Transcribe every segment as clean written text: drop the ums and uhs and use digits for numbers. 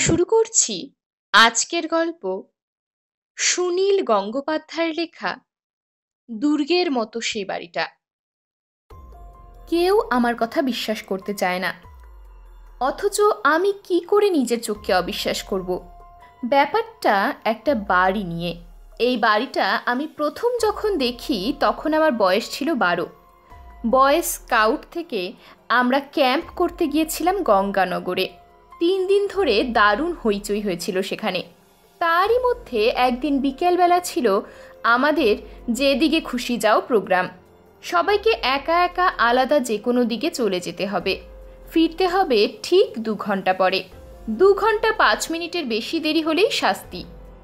শুরু করছি আজকের গল্প সুনীল গঙ্গোপাধ্যায়ের লেখা দুর্গের মতো সে বাড়িটা। কেউ আমার কথা বিশ্বাস করতে চায় না, অথচ আমি কি করে নিজের চোখকে অবিশ্বাস করব? ব্যাপারটা একটা বাড়ি নিয়ে। এই বাড়িটা আমি প্রথম যখন দেখি তখন আমার বয়স ছিল 12। বয় স্কাউট থেকে আমরা ক্যাম্প করতে গিয়েছিলাম গঙ্গানগরে। 3 দিন ধরে দারুণ হইচই হয়েছিল সেখানে। তারই মধ্যে একদিন বিকেলবেলা ছিল আমাদের যেদিকে খুশি যাও প্রোগ্রাম। সবাইকে একা একা আলাদা যে কোনো দিকে চলে যেতে হবে। ফিরতে হবে ঠিক 2 ঘন্টা পরে। 2 ঘন্টা 5 মিনিটের বেশি দেরি হলেই শাস্তি।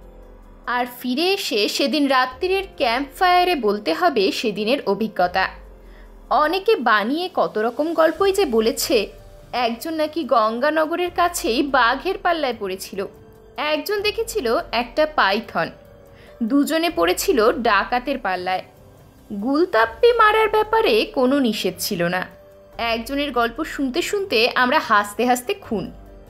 আর ফিরে এসে সেদিন রাত্রির ক্যাম্প ফায়ারে বলতে হবে সেদিনের অভিজ্ঞতা। অনেকে বানিয়ে কত রকম গল্পই যে বলেছে। একজন নাকি গঙ্গানগরের কাছেই বাঘের পাল্লায় পড়েছিল, একজন দেখেছিল একটা পাইথন, দুজনে পড়েছিল ডাকাতের পাল্লায়। গুলতাপ্পি মারার ব্যাপারে কোনো নিষেধ ছিল না। একজনের গল্প শুনতে শুনতে আমরা হাসতে হাসতে খুন।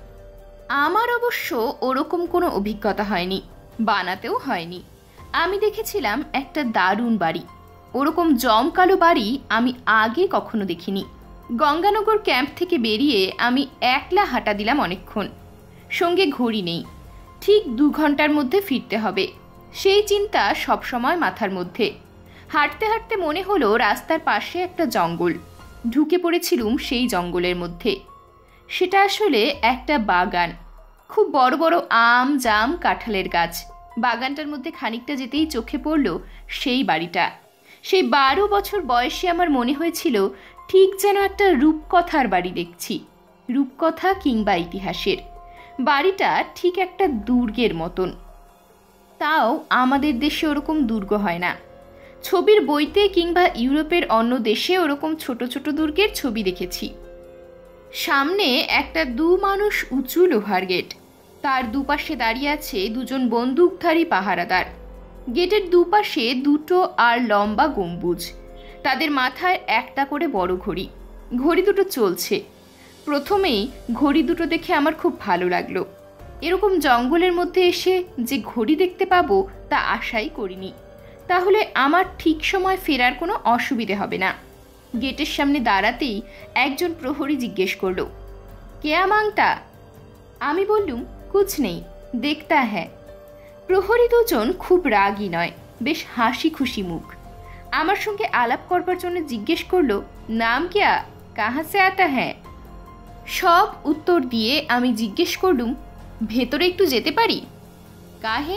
আমার অবশ্য ওরকম কোনো অভিজ্ঞতা হয়নি, বানাতেও হয়নি। আমি দেখেছিলাম একটা দারুণ বাড়ি। ওরকম জমকালো বাড়ি আমি আগে কখনো দেখিনি। গঙ্গানগর ক্যাম্প থেকে বেরিয়ে আমি একলা হাঁটা দিলাম অনেকক্ষণ। সঙ্গে ঘড়ি নেই, ঠিক 2 ঘন্টার মধ্যে ফিরতে হবে, সেই চিন্তা সবসময় মাথার মধ্যে। হাঁটতে হাঁটতে মনে হলো রাস্তার পাশে একটা জঙ্গল। ঢুকে পড়েছিলুম সেই জঙ্গলের মধ্যে। সেটা আসলে একটা বাগান, খুব বড় বড় আম জাম কাঁঠালের গাছ। বাগানটার মধ্যে খানিকটা যেতেই চোখে পড়ল সেই বাড়িটা। সেই 12 বছর বয়সে আমার মনে হয়েছিল ঠিক যেন একটা রূপকথার বাড়ি দেখছি, রূপকথা কিংবা ইতিহাসের। বাড়িটা ঠিক একটা দুর্গের মতন। তাও আমাদের দেশে ওরকম দুর্গ হয় না। ছবির বইতে কিংবা ইউরোপের অন্য দেশে ওরকম ছোট ছোট দুর্গের ছবি দেখেছি। সামনে একটা 2 মানুষ উঁচু লোহার গেট, তার দুপাশে দাঁড়িয়ে আছে 2জন বন্দুকধারী পাহারাদার। গেটের দুপাশে 2টো আর লম্বা গম্বুজ, তাদের মাথায় একটা করে বড় ঘড়ি। ঘড়ি দুটো চলছে। প্রথমেই ঘড়ি দুটো দেখে আমার খুব ভালো লাগলো। এরকম জঙ্গলের মধ্যে এসে যে ঘড়ি দেখতে পাবো তা আশাই করিনি। তাহলে আমার ঠিক সময় ফেরার কোনো অসুবিধে হবে না। গেটের সামনে দাঁড়াতেই একজন প্রহরী জিজ্ঞেস করলো, কেয়া মাংতা? আমি বললুম, কুছ নেই, দেখতা হ্যাঁ। প্রহরী 2জন খুব রাগী নয়, বেশ হাসি খুশি মুখ। আমার সঙ্গে আলাপ করবার জন্য জিজ্ঞেস করলো, নাম কেয়া, কাহা সে আতা হ্যাঁ? সব উত্তর দিয়ে আমি জিজ্ঞেস করলুম, ভেতরে একটু যেতে পারি? কাহে?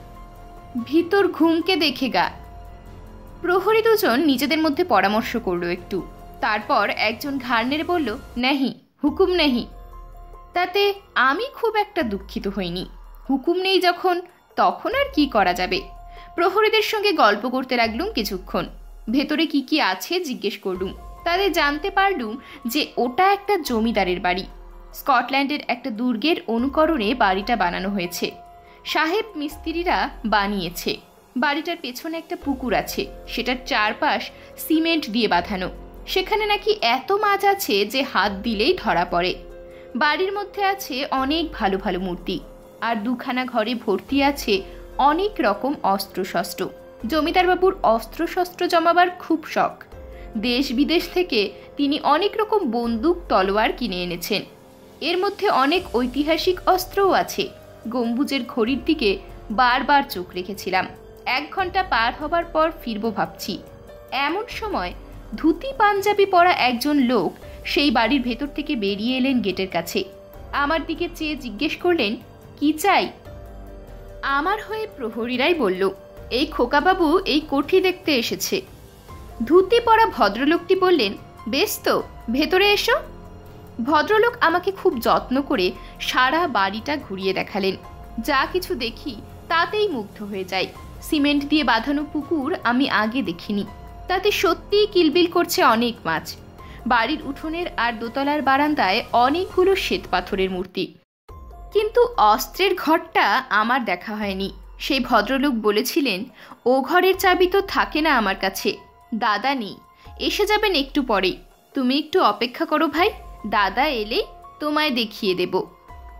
ভিতর ঘুমকে দেখেগা। প্রহরী 2জন নিজেদের মধ্যে পরামর্শ করলো একটু। তারপর একজন ঘাড় নেড়ে বলল, নেহি, হুকুম নেহি। তাতে আমি খুব একটা দুঃখিত হইনি। হুকুম নেই যখন, তখন আর কি করা যাবে। প্রহরীদের সঙ্গে গল্প করতে লাগলুম কিছুক্ষণ। ভেতরে কি কি আছে জিজ্ঞেস করলুম। তাদের জানতে পারলুম যে ওটা একটা জমিদারের বাড়ি। স্কটল্যান্ডের একটা দুর্গের অনুকরণে বাড়িটা বানানো হয়েছে। সাহেব মিস্ত্রিরা বানিয়েছে। বাড়িটার পেছনে একটা পুকুর আছে, সেটার চারপাশ সিমেন্ট দিয়ে বাঁধানো। সেখানে নাকি এত মাছ আছে যে হাত দিলেই ধরা পড়ে। বাড়ির মধ্যে আছে অনেক ভালো ভালো মূর্তি, আর 2খানা ঘরে ভর্তি আছে অনেক রকম অস্ত্রশস্ত্র। জমিদারবাবুর অস্ত্রশস্ত্র জমাবার খুব শখ। দেশ বিদেশ থেকে তিনি অনেক রকম বন্দুক তলোয়ার কিনে এনেছেন। এর মধ্যে অনেক ঐতিহাসিক অস্ত্রও আছে। গম্বুজের ঘড়ির দিকে বারবার চোখ রেখেছিলাম। 1 ঘন্টা পার হবার পর ফিরবো ভাবছি। এমন সময় ধুতি পাঞ্জাবি পরা একজন লোক সেই বাড়ির ভেতর থেকে বেরিয়ে এলেন গেটের কাছে। আমার দিকে চেয়ে জিজ্ঞেস করলেন, কি চাই? আমার হয়ে প্রহরীরাই বলল, এই খোকাবাবু এই কোঠি দেখতে এসেছে। ধুতি পরা ভদ্রলোকটি বললেন, বেশ তো, ভেতরে এসো। ভদ্রলোক আমাকে খুব যত্ন করে সারা বাড়িটা ঘুরিয়ে দেখালেন। যা কিছু দেখি তাতেই মুগ্ধ হয়ে যাই। সিমেন্ট দিয়ে বাঁধানো পুকুর আমি আগে দেখিনি। তাতে সত্যিই কিলবিল করছে অনেক মাছ। বাড়ির উঠোনের আর দোতলার বারান্দায় অনেকগুলো শ্বেত পাথরের মূর্তি। কিন্তু অস্ত্রের ঘরটা আমার দেখা হয়নি। সেই ভদ্রলোক বলেছিলেন, ও ঘরের চাবি তো থাকে না আমার কাছে, দাদা নেই, এসে যাবেন একটু পরেই। তুমি একটু অপেক্ষা করো ভাই, দাদা এলেই তোমায় দেখিয়ে দেব।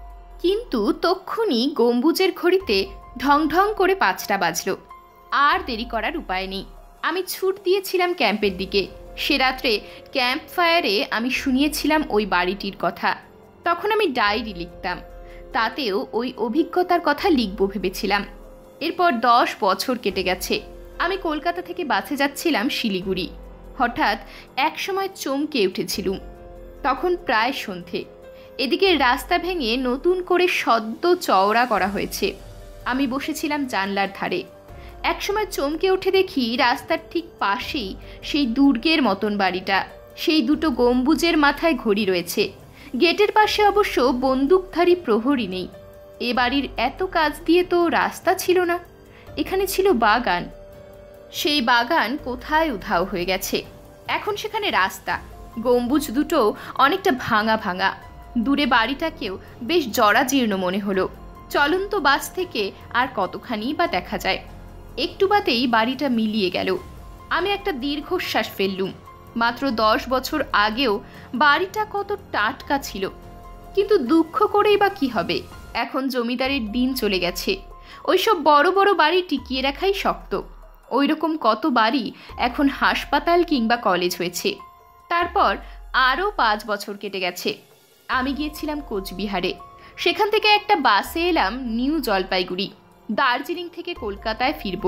কিন্তু তক্ষুনি গম্বুজের ঘড়িতে ঢং ঢং করে 5টা বাজলো। আর দেরি করার উপায় নেই। আমি ছুট দিয়েছিলাম ক্যাম্পের দিকে। সে রাত্রে ক্যাম্প ফায়ারে আমি শুনিয়েছিলাম ওই বাড়িটির কথা। তখন আমি ডায়েরি লিখতাম, তাতেও ওই অভিজ্ঞতার কথা লিখব ভেবেছিলাম। এরপর 10 বছর কেটে গেছে। আমি কলকাতা থেকে বাসে যাচ্ছিলাম শিলিগুড়ি। হঠাৎ একসময় চমকে উঠেছিলুম। তখন প্রায় সন্ধে। এদিকে রাস্তা ভেঙে নতুন করে সদ্য চওড়া করা হয়েছে। আমি বসেছিলাম জানলার ধারে। একসময় চমকে উঠে দেখি রাস্তার ঠিক পাশেই সেই দুর্গের মতন বাড়িটা। সেই দুটো গম্বুজের মাথায় ঘড়ি রয়েছে। গেটের পাশে অবশ্য বন্দুকধারী প্রহরী নেই। এ বাড়ির এত কাজ দিয়ে তো রাস্তা ছিল না, এখানে ছিল বাগান। সেই বাগান কোথায় উধাও হয়ে গেছে। এখন সেখানে রাস্তা। গম্বুজ দুটো অনেকটা ভাঙা ভাঙা। দূরে বাড়িটাকেও বেশ জরাজীর্ণ মনে হলো। চলন্ত বাস থেকে আর কতখানি বা দেখা যায়। একটু বাদেই বাড়িটা মিলিয়ে গেল। আমি একটা দীর্ঘশ্বাস ফেললুম। মাত্র 10 বছর আগেও বাড়িটা কত টাটকা ছিল। কিন্তু দুঃখ করেই বা কি হবে, এখন জমিদারের দিন চলে গেছে। ওইসব বড় বড় বাড়ি টিকিয়ে রাখাই শক্ত। ওই রকম কত বাড়ি এখন হাসপাতাল কিংবা কলেজ হয়েছে। তারপর আরও 5 বছর কেটে গেছে। আমি গিয়েছিলাম কোচবিহারে। সেখান থেকে একটা বাসে এলাম নিউ জলপাইগুড়ি। দার্জিলিং থেকে কলকাতায় ফিরব।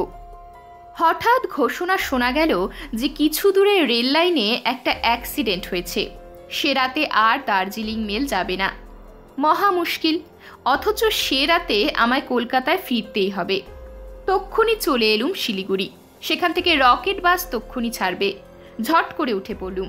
হঠাৎ ঘোষণা শোনা গেল যে কিছু দূরে রেল লাইনে একটা অ্যাক্সিডেন্ট হয়েছে। সে রাতে আর দার্জিলিং মেল যাবে না। মহা মুশকিল। অথচ সে রাতে আমায় কলকাতায় ফিরতেই হবে। তক্ষুনি চলে এলুম শিলিগুড়ি। সেখান থেকে রকেট বাস তক্ষুনি ছাড়বে। ঝট করে উঠে পড়লুম।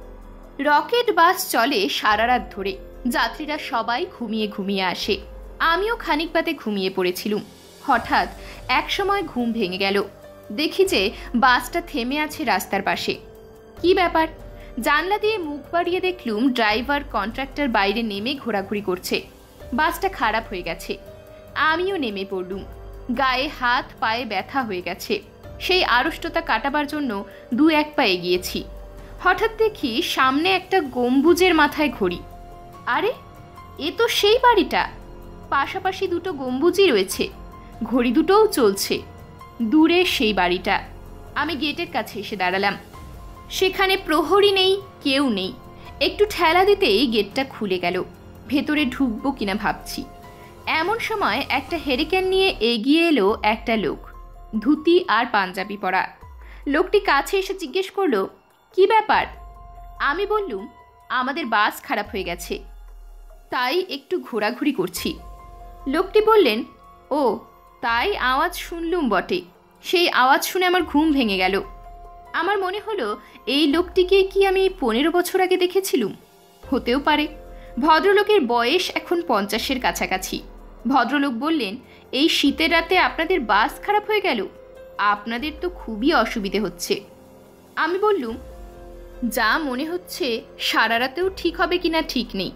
রকেট বাস চলে সারা রাত ধরে। যাত্রীরা সবাই ঘুমিয়ে ঘুমিয়ে আসে। আমিও খানিক বাদে ঘুমিয়ে পড়েছিলুম। হঠাৎ একসময় ঘুম ভেঙে গেল। দেখি যে বাসটা থেমে আছে রাস্তার পাশে। কি ব্যাপার? জানলা দিয়ে মুখ বাড়িয়ে দেখলুম ড্রাইভার কন্ট্রাক্টর বাইরে নেমে ঘোরাঘুরি করছে। বাসটা খারাপ হয়ে গেছে। আমিও নেমে পড়লুম। গায়ে হাত পায়ে ব্যথা হয়ে গেছে। সেই আড়ষ্টতা কাটাবার জন্য 2-1 পা এগিয়েছি। হঠাৎ দেখি সামনে একটা গম্বুজের মাথায় ঘড়ি। আরে, এ তো সেই বাড়িটা। পাশাপাশি দুটো গম্বুজই রয়েছে, ঘড়ি দুটোও চলছে। দূরে সেই বাড়িটা। আমি গেটের কাছে এসে দাঁড়ালাম। সেখানে প্রহরী নেই, কেউ নেই। একটু ঠেলা দিতেই গেটটা খুলে গেল। ভেতরে ঢুকবো কিনা ভাবছি। এমন সময় একটা হেরিকেন নিয়ে এগিয়ে এলো একটা লোক, ধুতি আর পাঞ্জাবি পরা। লোকটি কাছে এসে জিজ্ঞেস করলো, কি ব্যাপার? আমি বললুম, আমাদের বাস খারাপ হয়ে গেছে, তাই একটু ঘোরাঘুরি করছি। লোকটি বললেন, ও তাই, আওয়াজ শুনলুম বটে। সেই আওয়াজ শুনে আমার ঘুম ভেঙে গেল। আমার মনে হলো এই লোকটিকে কি আমি 15 বছর আগে দেখেছিলুম। হতেও পারে। ভদ্রলোকের বয়স এখন 50-এর কাছাকাছি। ভদ্রলোক বললেন, এই শীতের রাতে আপনাদের বাস খারাপ হয়ে গেল? আপনাদের তো খুবই অসুবিধে হচ্ছে। আমি বললুম, যা মনে হচ্ছে সারা রাতেও ঠিক হবে কিনা ঠিক নেই।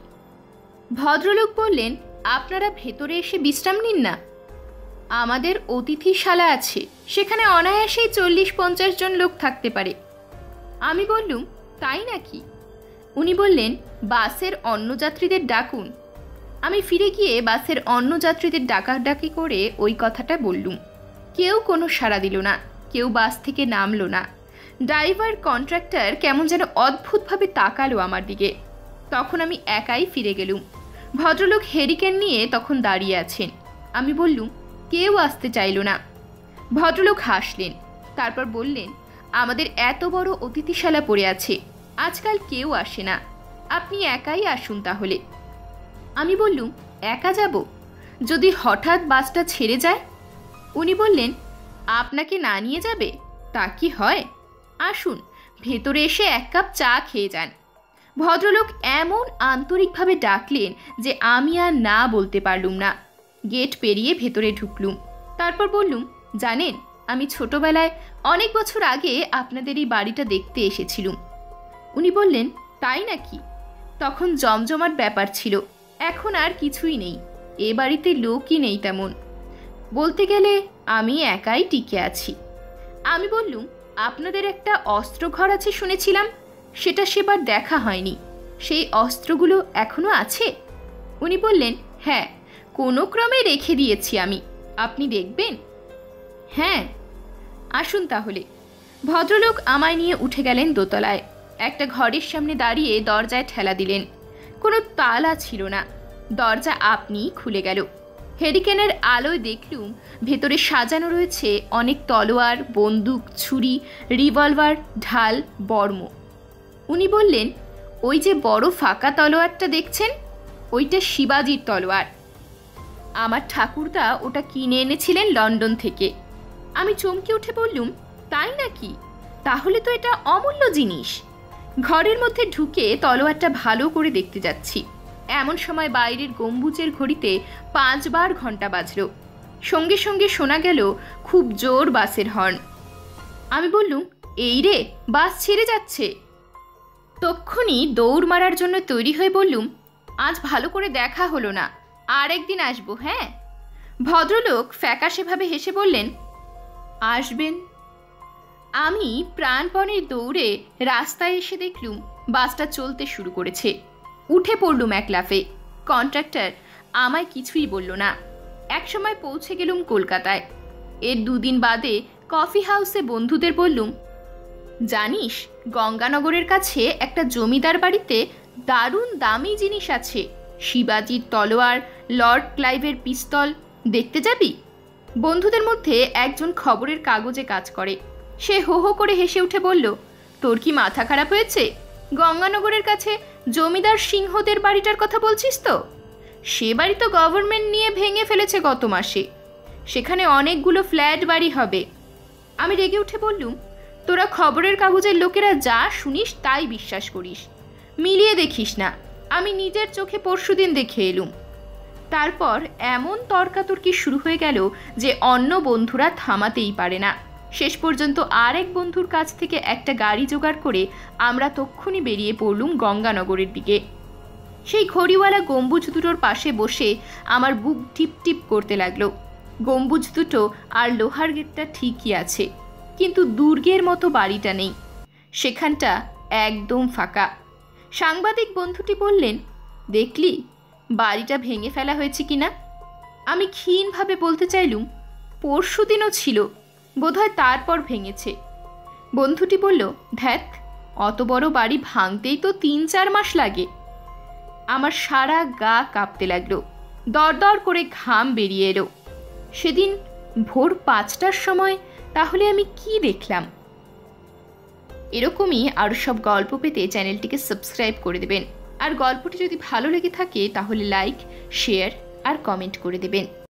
ভদ্রলোক বললেন, আপনারা ভেতরে এসে বিশ্রাম নিন না। আমাদের অতিথিশালা আছে, সেখানে অনায়াসেই 40-50 জন লোক থাকতে পারে। আমি বললুম, তাই নাকি? উনি বললেন, বাসের অন্য যাত্রীদের ডাকুন। আমি ফিরে গিয়ে বাসের অন্য যাত্রীদের ডাকাডাকি করে ওই কথাটা বললুম। কেউ কোনো সাড়া দিল না, কেউ বাস থেকে নামলো না। ড্রাইভার কন্ট্রাক্টর কেমন যেন অদ্ভুতভাবে তাকালো আমার দিকে। তখন আমি একাই ফিরে গেলুম। ভদ্রলোক হেরিকেন নিয়ে তখন দাঁড়িয়ে আছেন। আমি বললুম, কেউ আসতে চাইল না। ভদ্রলোক হাসলেন। তারপর বললেন, আমাদের এত বড় অতিথিশালা পড়ে আছে, আজকাল কেউ আসে না, আপনি একাই আসুন তাহলে। আমি বললুম, একা যাব? যদি হঠাৎ বাসটা ছেড়ে যায়? উনি বললেন, আপনাকে না নিয়ে যাবে তা কি হয়? আসুন, ভেতরে এসে 1 কাপ চা খেয়ে যান। ভদ্রলোক এমন আন্তরিকভাবে ডাকলেন যে আমি আর না বলতে পারলুম না। গেট পেরিয়ে ভেতরে ঢুকলুম। তারপর বললুম, জানেন, আমি ছোটবেলায় অনেক বছর আগে আপনাদের এই বাড়িটা দেখতে এসেছিলুম। উনি বললেন, তাই নাকি? তখন জমজমাট ব্যাপার ছিল, এখন আর কিছুই নেই। এ বাড়িতে লোকই নেই তেমন। বলতে গেলে আমি একাই টিকে আছি। আমি বললুম, আপনাদের একটা অস্ত্রঘর আছে শুনেছিলাম, সেটা সেবার দেখা হয়নি। সেই অস্ত্রগুলো এখনো আছে? উনি বললেন, হ্যাঁ, কোনো ক্রমে রেখে দিয়েছি আমি, আপনি দেখবেন। হ্যাঁ, আসুন তাহলে। ভদ্রলোক আমায় নিয়ে উঠে গেলেন দোতলায়। একটা ঘরের সামনে দাঁড়িয়ে দরজায় ঠেলা দিলেন। কোনো তালা ছিল না, দরজা আপনিই খুলে গেল। হেরিকেনের আলোয় দেখলুম ভেতরে সাজানো রয়েছে অনেক তলোয়ার, বন্দুক, ছুরি, রিভলভার, ঢাল, বর্ম। উনি বললেন, ওই যে বড় ফাঁকা তলোয়ারটা দেখছেন, ওইটা শিবাজির তলোয়ার। আমার ঠাকুরদা ওটা কিনে এনেছিলেন লন্ডন থেকে। আমি চমকে উঠে বললুম, তাই নাকি? তাহলে তো এটা অমূল্য জিনিস। ঘরের মধ্যে ঢুকে তলোয়ারটা ভালো করে দেখতে যাচ্ছি, এমন সময় বাইরের গম্বুজের ঘড়িতে 5 বার ঘন্টা বাজল। সঙ্গে সঙ্গে শোনা গেল খুব জোর বাসের হর্ন। আমি বললুম, এই রে, বাস ছেড়ে যাচ্ছে। তক্ষুনি দৌড় মারার জন্য তৈরি হয়ে বললুম, আজ ভালো করে দেখা হলো না, আর একদিন আসবো। হ্যাঁ। ভদ্রলোক ফ্যাকাশেভাবে হেসে বললেন, আসবেন। আমি প্রাণপণে দৌড়ে রাস্তায় এসে দেখলুম বাসটা চলতে শুরু করেছে। উঠে পড়লুম এক লাফে। কন্ট্রাক্টর আমায় কিছুই বলল না। একসময় পৌঁছে গেলুম কলকাতায়। এর 2 দিন বাদে কফি হাউসে বন্ধুদের বললুম, জানিস, গঙ্গানগরের কাছে একটা জমিদার বাড়িতে দারুণ দামি জিনিস আছে, শিবাজির তলোয়ার, লর্ড ক্লাইভের পিস্তল, দেখতে যাবি? বন্ধুদের মধ্যে একজন খবরের কাগজে কাজ করে। সে হো হো করে হেসে উঠে বলল, তোর কি মাথা খারাপ হয়েছে? গঙ্গানগরের কাছে জমিদার সিংহদের বাড়িটার কথা বলছিস তো? সে বাড়ি তো গভর্নমেন্ট নিয়ে ভেঙে ফেলেছে গত মাসে। সেখানে অনেকগুলো ফ্ল্যাট বাড়ি হবে। আমি রেগে উঠে বললুম, তোরা খবরের কাগজের লোকেরা যা শুনিস তাই বিশ্বাস করিস, মিলিয়ে দেখিস না। আমি নিজের চোখে পরশুদিন দেখে এলুম। তারপর এমন তর্কাতর্কি শুরু হয়ে গেল যে অন্য বন্ধুরা থামাতেই পারে না। শেষ পর্যন্ত আরেক বন্ধুর কাছ থেকে একটা গাড়ি জোগাড় করে আমরা তক্ষুনি বেরিয়ে পড়লুম গঙ্গানগরের দিকে। সেই ঘড়িওয়ালা গম্বুজ দুটোর পাশে বসে আমার বুক টিপ টিপ করতে লাগলো। গম্বুজ দুটো আর লোহার গেটটা ঠিকই আছে, কিন্তু দুর্গের মতো বাড়িটা নেই। সেখানটা একদম ফাঁকা। সাংবাদিক বন্ধুটি বললেন, দেখলি বাড়িটা ভেঙে ফেলা হয়েছে কিনা? আমি ক্ষীণভাবে বলতে চাইলুম, পরশুদিনও ছিল, বোধহয় তারপর ভেঙেছে। বন্ধুটি বলল, ধ্যাত, অত বড় বাড়ি ভাঙতেই তো 3-4 মাস লাগে। আমার সারা গা কাঁপতে লাগলো, দরদর করে ঘাম বেরিয়ে এলো। সেদিন ভোর 5টার সময় তাহলে আমি কি দেখলাম? এরকমই আরও সব গল্প পেতে চ্যানেলটিকে সাবস্ক্রাইব করে দেবেন। আর গল্পটি যদি ভালো লেগে থাকে তাহলে লাইক, শেয়ার আর কমেন্ট করে দেবেন।